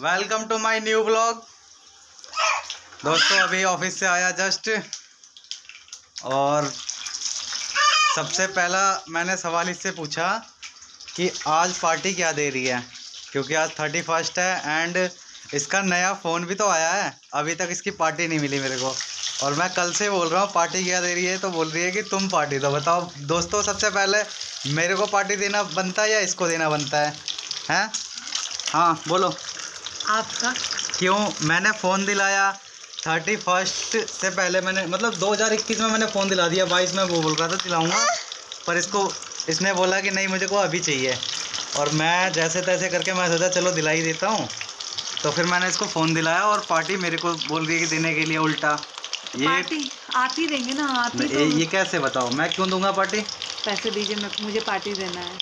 Welcome to my new blog. दोस्तों अभी office से आया जस्ट, और सबसे पहला मैंने सवाल इससे पूछा कि आज पार्टी क्या दे रही है, क्योंकि आज 31 है एंड इसका नया फ़ोन भी तो आया है। अभी तक इसकी पार्टी नहीं मिली मेरे को, और मैं कल से बोल रहा हूँ पार्टी क्या दे रही है, तो बोल रही है कि तुम पार्टी दो। बताओ दोस्तों, सबसे पहले मेरे को पार्टी देना बनता है या इसको देना बनता है? हैं? हाँ बोलो। आपका क्यों? मैंने फ़ोन दिलाया 31 से पहले, मैंने मतलब 2021 में मैंने फ़ोन दिला दिया। 22 में वो बोल रहा था दिलाऊंगा, पर इसने बोला कि नहीं मुझे को अभी चाहिए, और मैं जैसे तैसे करके मैं सोचा चलो दिला ही देता हूँ। तो फिर मैंने इसको फ़ोन दिलाया और पार्टी मेरे को बोल रही है कि देने के लिए उल्टा। ये पार्टी आप ही देंगे ना? आप ही तो ये कैसे? बताओ मैं क्यों दूंगा पार्टी? पैसे दीजिए, मुझे पार्टी देना है।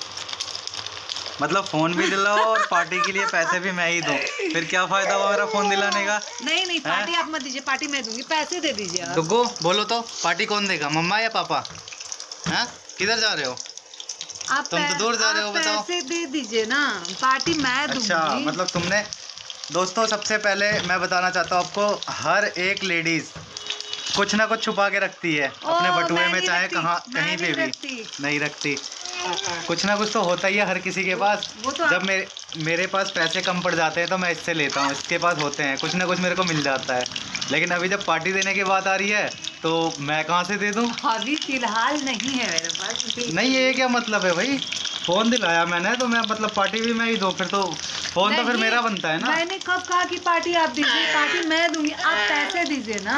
मतलब फ़ोन भी दिलाओ और पार्टी के लिए पैसे भी मैं ही दूँ, फिर क्या फ़ायदा हुआ मेरा फ़ोन दिलाने का? नहीं पार्टी आप मत दीजिए, पार्टी मैं दूंगी, पैसे दे दीजिए आप। डुग्गू बोलो तो, पार्टी कौन देगा, मम्मा या पापा? हैं? किधर जा रहे हो? आप तुम तो दूर जा रहे हो। बताओ। पैसे दे दीजिए ना, पार्टी मैं दूंगी। अच्छा, मतलब तुमने दोस्तों सबसे पहले मैं बताना चाहता हूँ आपको, हर एक लेडीज़ कुछ ना कुछ छुपा के रखती है अपने बटुए में, चाहे कहाँ कहीं पे भी नहीं रखती। कुछ ना कुछ तो होता ही है हर किसी के पास। जब मेरे पास पैसे कम पड़ जाते हैं तो मैं इससे लेता हूँ, इसके पास होते हैं, कुछ ना कुछ मेरे को मिल जाता है। लेकिन अभी जब पार्टी देने की बात आ रही है तो मैं कहाँ से दे दूँ? अभी फिलहाल नहीं है मेरे पास। नहीं, ये क्या मतलब है भाई? फ़ोन दिलाया मैंने तो मैं मतलब पार्टी भी मैं ही दूँ, फिर तो फ़ोन तो फिर मेरा बनता है ना। मैंने कब कहा कि पार्टी आप दीजिए? पार्टी मैं दूंगी, आप पैसे दीजिए ना।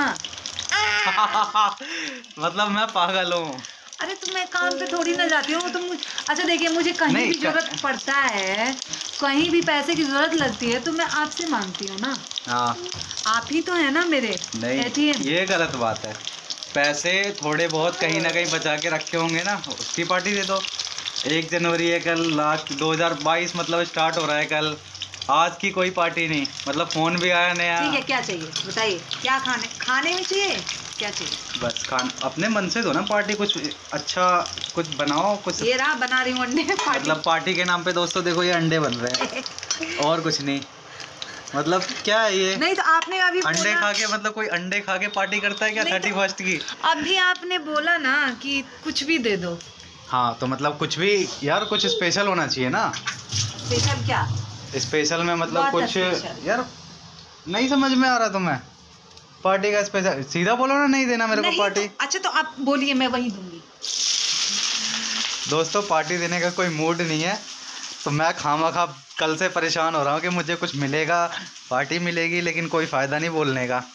मतलब मैं पागल हूँ? अरे तो मैं काम पे थोड़ी ना जाती हूँ तो अच्छा देखिए, मुझे कहीं भी जरूरत पड़ता है, कहीं भी पैसे की जरूरत लगती है तो मैं आपसे मांगती हूँ ना। हाँ, आप ही तो है ना मेरे नहीं ये गलत बात है। पैसे थोड़े बहुत कहीं ना कहीं बचा के रखे होंगे ना, उसकी पार्टी दे दो। 1 जनवरी है कल, लास्ट 2022 मतलब स्टार्ट हो रहा है कल। आज की कोई पार्टी नहीं, मतलब फ़ोन भी आया नया। ठीक है, क्या चाहिए बताइए? क्या खाने में चाहिए? क्या चाहिए? बस अपने मन से दो ना पार्टी, कुछ अच्छा कुछ बनाओ। कुछ ये रहा बना रही हूँ अंडे। मतलब पार्टी के नाम पे दोस्तों देखो ये अंडे बन रहे हैं और कुछ नहीं। मतलब क्या है ये? नहीं तो आपने अभी अंडे खा के, मतलब कोई अंडे खा के पार्टी करता है क्या 31 की? अभी आपने बोला ना कि कुछ भी दे दो। हाँ तो मतलब कुछ भी यार, कुछ स्पेशल होना चाहिए ना। स्पेशल क्या? स्पेशल में मतलब कुछ यार नहीं समझ में आ रहा तुम्हें? पार्टी का स्पेशल सीधा बोलो ना, नहीं देना मेरे को पार्टी। अच्छा तो आप बोलिए, मैं वही दूंगी। दोस्तों पार्टी देने का कोई मूड नहीं है, तो मैं खामखा कल से परेशान हो रहा हूँ कि मुझे कुछ मिलेगा, पार्टी मिलेगी, लेकिन कोई फ़ायदा नहीं बोलने का।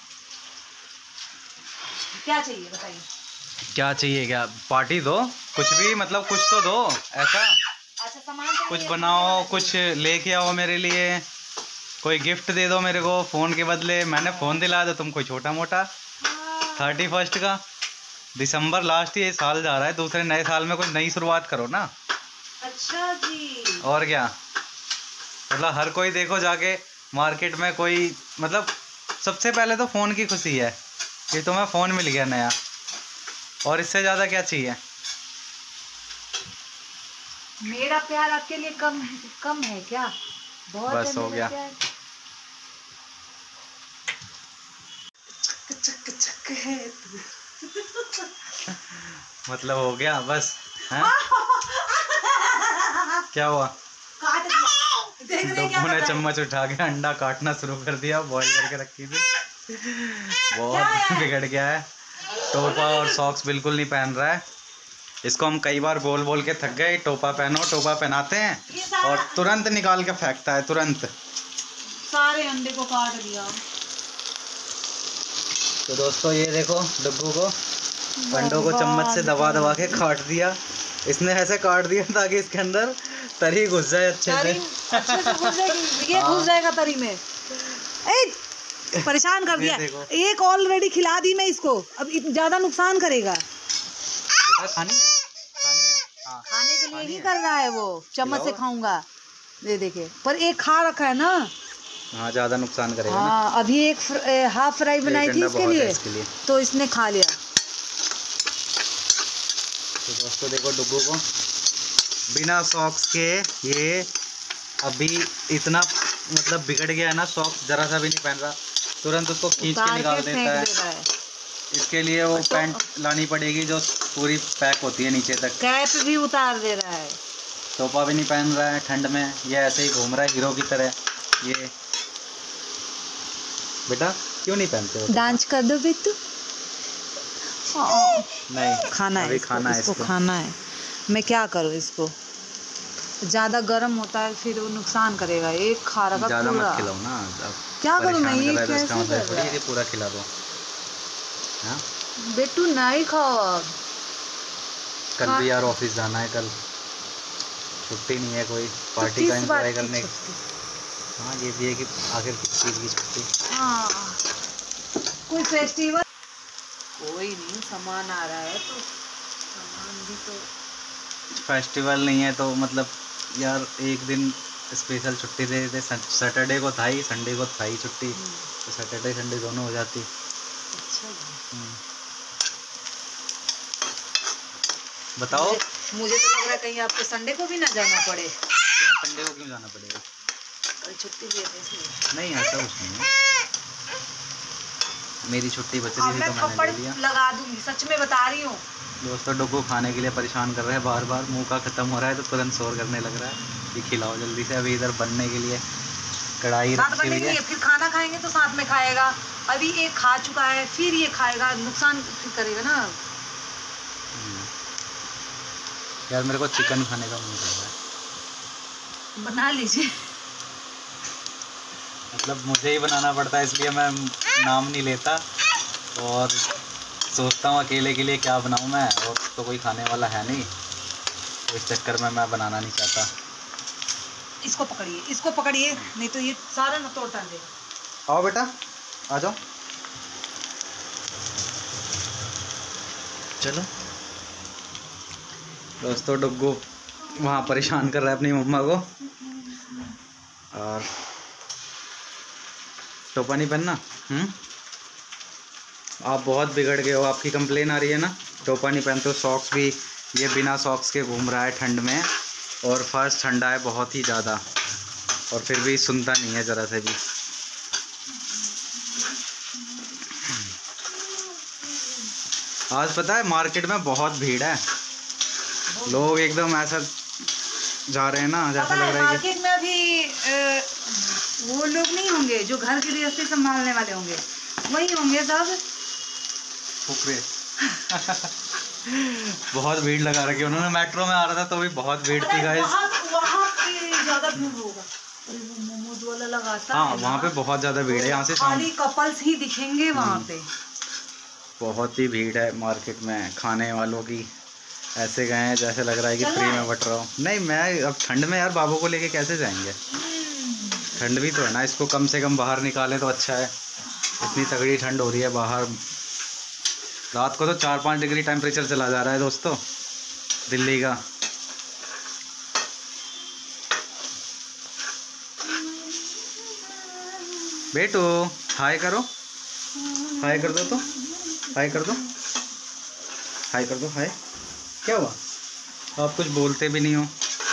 क्या चाहिए बताइए? क्या चाहिए? क्या पार्टी दो, कुछ भी, मतलब कुछ तो दो ऐसा। अच्छा सामान कुछ बनाओ, कुछ लेके आओ मेरे लिए, कोई गिफ्ट दे दो मेरे को फ़ोन के बदले। मैंने फ़ोन दिलाया तो तुम कोई छोटा मोटा 31 का, दिसंबर लास्ट ये साल जा रहा है, दूसरे नए साल में कुछ नई शुरुआत करो ना। अच्छा जी। और क्या, मतलब हर कोई देखो जाके मार्केट में कोई, मतलब सबसे पहले तो फ़ोन की खुशी है कि तुम्हें फ़ोन मिल गया नया, और इससे ज़्यादा क्या चाहिए? मेरा प्यार आपके लिए कम है क्या? बहुत बस हो गया। चक चक है मतलब हो गया बस हैं? क्या हुआ? काट दिया। डब्बू ने चम्मच उठा के अंडा काटना शुरू कर दिया, बॉईल करके रखी थी। बहुत बिगड़ गया है। टोपा और सॉक्स बिल्कुल नहीं पहन रहा है। इसको हम कई बार बोल बोल के थक गए, टोपा पहनो, टोपा पहनाते हैं और तुरंत निकाल के फेंकता है, तुरंत। सारे अंडे को काट दिया। तो दोस्तों ये देखो, डब्बू को अंडों को चम्मच से दबा दबा के काट दिया। इसने ऐसे काट दिया ताकि इसके अंदर तरी घुस जाए अच्छे से। ये घुस जाएगा तरी में। परेशान कर दिया। एक ऑलरेडी खिला दी मैं इसको, अब ज्यादा नुकसान करेगा। खानी है? हाँ। खाने के लिए ही कर रहा है वो, चम्मच से खाऊंगा। ये देखे, पर एक खा रखा है ना। हाँ, ज्यादा नुकसान करेगा हाँ ना। अभी एक हाफ फ्राई बनाई थी इसके लिए, तो इसने खा लिया। तो दोस्तों देखो डुग्गू को बिना सॉक्स के ये अभी इतना मतलब बिगड़ गया है ना, सॉक्स जरा सा भी नहीं पहन रहा, तुरंत उसको खींच के निकाल देता है। इसके लिए वो पैंट लानी पड़ेगी जो पूरी पैक होती है नीचे तक। कैप भी उतार दे रहा है, टोपा भी नहीं पहन रहा है ठंड में, ये ऐसे ही घूम रहा है हीरो की तरह। ये बेटा क्यों नहीं पहनते हो? डांस कर दो बेटू। नहीं, खाना है इसको खाना है। मैं क्या करूँ इसको, ज़्यादा गर्म होता है फिर वो नुकसान करेगा। एक खा रहा ज़्यादा मत खिलाओ ना, क्या करूँ मैं, ये कैसे मतलब ये पूरा खिला दो। हाँ बेटू नहीं खाओ अब। कल भी यार ऑफिस जाना है, कल छुट्टी नहीं है, कोई पार्टी का एंजॉय करने। हाँ ये भी है कि आखिर किस चीज़ की छुट्टी। हाँ कोई फेस्टिवल, कोई नहीं, सामान आ रहा है तो सामान भी तो। फेस्टिवल नहीं है तो मतलब यार एक दिन स्पेशल छुट्टी दे देते। सैटरडे को था ही, संडे को था ही छुट्टी, तो सैटरडे संडे दोनों हो जाती। अच्छा बताओ। मुझे तो लग रहा है कहीं आपको संडे को भी ना जाना पड़े। क्यों संडे को क्यों जाना पड़ेगा? कल छुट्टी लिए थे इसलिए। नहीं ऐसा कुछ नहीं है, मेरी छुट्टी बच रही थी तो मैंने ले लिया। लगा दूंगी, सच में बता रही हूँ। दोस्तों डुग्गू खाने के लिए परेशान कर रहे हैं बार बार, मुंह का ख़त्म हो रहा है तो तुरंत शोर करने लग रहा है कि खिलाओ जल्दी से। अभी इधर बनने के लिए कढ़ाई रखी हुई है, फिर खाना खाएंगे तो साथ में खाएगा। अभी एक खा चुका है फिर ये खाएगा, नुकसान फिर करेगा ना। यार मेरे को चिकन खाने का मन कर रहा है। बना लीजिए। मतलब मुझे ही बनाना पड़ता है इसलिए मैं नाम नहीं लेता और सोचता हूँ अकेले के लिए क्या बनाऊँ मैं, और तो कोई खाने वाला है नहीं, तो इस चक्कर में मैं बनाना नहीं चाहता। इसको पकड़िए नहीं तो ये सारा ना तोड़ टाल देगा। आओ बेटा आ जाओ, चलो। दोस्तों डुग्गू वहाँ परेशान कर रहा है अपनी मम्मा को, और टोपा नहीं पहनना। आप बहुत बिगड़ गए हो, आपकी कंप्लेन आ रही है ना, टोपा नहीं पहनते हो, सॉक्स भी ये बिना सॉक्स के घूम रहा है ठंड में, और फर्श ठंडा है बहुत ही ज़्यादा, और फिर भी सुनता नहीं है ज़रा से भी। आज पता है मार्केट में बहुत भीड़ है, लोग एकदम ऐसा जा रहे हैं ना जैसा लग रहा है मार्केट में अभी वो लोग नहीं होंगे जो घर की गृहस्थी संभालने वाले होंगे, वही होंगे सब फुकरे। बहुत भीड़ लगा रखी है उन्होंने, मेट्रो में आ रहा था तो भी बहुत भीड़ थी गाइस। वहाँ पे ज़्यादा भीड़ होगा, मोमोज वाला लगाता हाँ वहाँ पे बहुत ज़्यादा भीड़ है, यहाँ से खाली कपल्स ही दिखेंगे वहाँ पे। बहुत ही भीड़ है मार्केट में, खाने वालों की ऐसे गए हैं जैसे लग रहा है कि फ्री में बट रहा हूँ। नहीं मैं अब ठंड में यार बाबू को लेके कैसे जाएंगे, ठंड भी तो है ना, इसको कम से कम बाहर निकालें तो अच्छा है। इतनी तगड़ी ठंड हो रही है बाहर, रात को तो 4-5 डिग्री टेम्परेचर चला जा रहा है दोस्तों दिल्ली का। बेटू हाय करो, हाय कर दो, तो हाय कर दो, हाय कर दो, हाय। क्या हुआ, आप कुछ बोलते भी नहीं हो।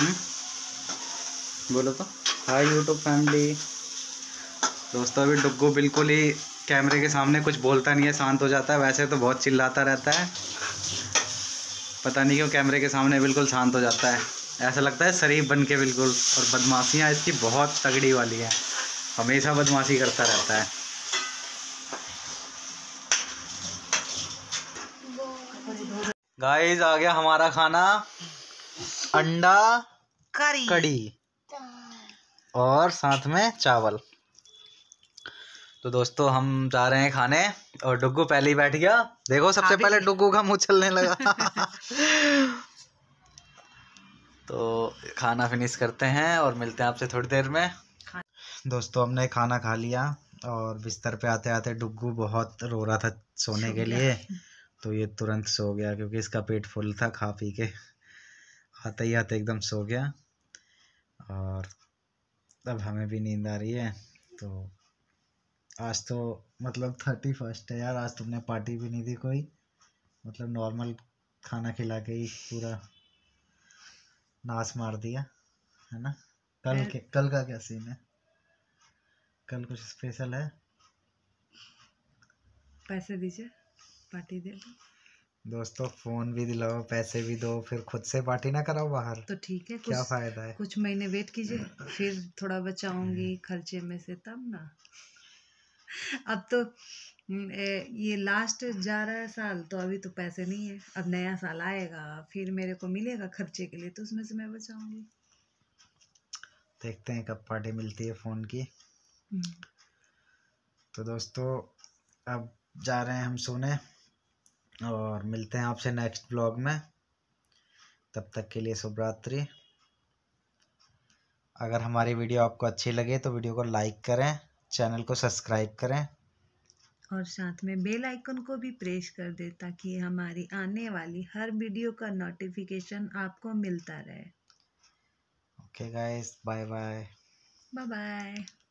बोलो तो हाय यूट्यूब फैमिली। दोस्तों अभी डुग्गू बिल्कुल ही कैमरे के सामने कुछ बोलता नहीं है, शांत हो जाता है, वैसे तो बहुत चिल्लाता रहता है, पता नहीं क्यों कैमरे के सामने बिल्कुल शांत हो जाता है, ऐसा लगता है शरीफ बन के बिल्कुल। और बदमाशियाँ इसकी बहुत तगड़ी वाली है, हमेशा बदमाशी करता रहता है। गाइस आ गया हमारा खाना, अंडा कड़ी और साथ में चावल। तो दोस्तों हम जा रहे हैं खाने, और डुग्गू पहले ही बैठ गया, देखो सबसे पहले डुग्गू का मुंह चलने लगा। तो खाना फिनिश करते हैं और मिलते हैं आपसे थोड़ी देर में। दोस्तों हमने खाना खा लिया और बिस्तर पे आते आते डुग्गू बहुत रो रहा था सोने के लिए, तो ये तुरंत सो गया क्योंकि इसका पेट फुल था खा पी के, आते ही आते एकदम सो गया। और अब हमें भी नींद आ रही है। तो आज तो मतलब 31 है यार, आज तुमने पार्टी भी नहीं दी कोई, मतलब नॉर्मल खाना खिला के ही पूरा नाश मार दिया है ना। कल का क्या सीन है? कल कुछ स्पेशल है? पैसे दीजिए, पार्टी दे दो। दोस्तों फोन भी दिलाओ, पैसे भी दो, फिर खुद से पार्टी ना कराओ बाहर, तो ठीक है, क्या फायदा है? कुछ महीने वेट कीजिए, फिर थोड़ा बचाऊंगी खर्चे में से, तब ना। अब तो ये लास्ट जा रहा है साल, तो अभी तो पैसे नहीं है। अब नया साल आएगा, फिर मेरे को मिलेगा खर्चे के लिए, तो उसमें से मैं बचाऊंगी। देखते हैं कब पार्टी मिलती है फ़ोन की। तो दोस्तों अब जा रहे हैं हम सोने, और मिलते हैं आपसे नेक्स्ट ब्लॉग में। तब तक के लिए शुभ रात्रि। अगर हमारी वीडियो आपको अच्छी लगे तो वीडियो को लाइक करें, चैनल को सब्सक्राइब करें, और साथ में बेल आइकन को भी प्रेस कर दे, ताकि हमारी आने वाली हर वीडियो का नोटिफिकेशन आपको मिलता रहे। Okay guys, bye bye. Bye bye.